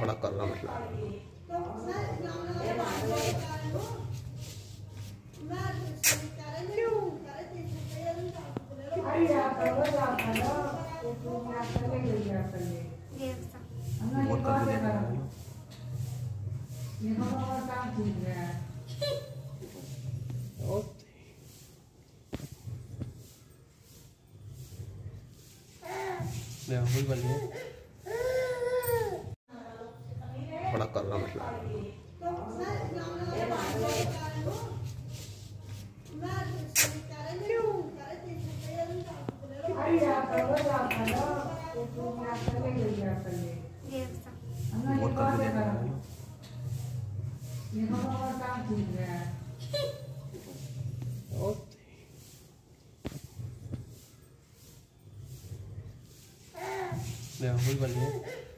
बड़ा कर रहा मतलब बहुत कर हुई बनी है बड़ा कर रहा मतलब बहुत कर हुई बनी है